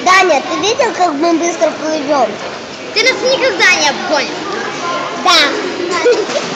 Даня, ты видел, как мы быстро плывем? Ты нас никогда не обгонишь. Да.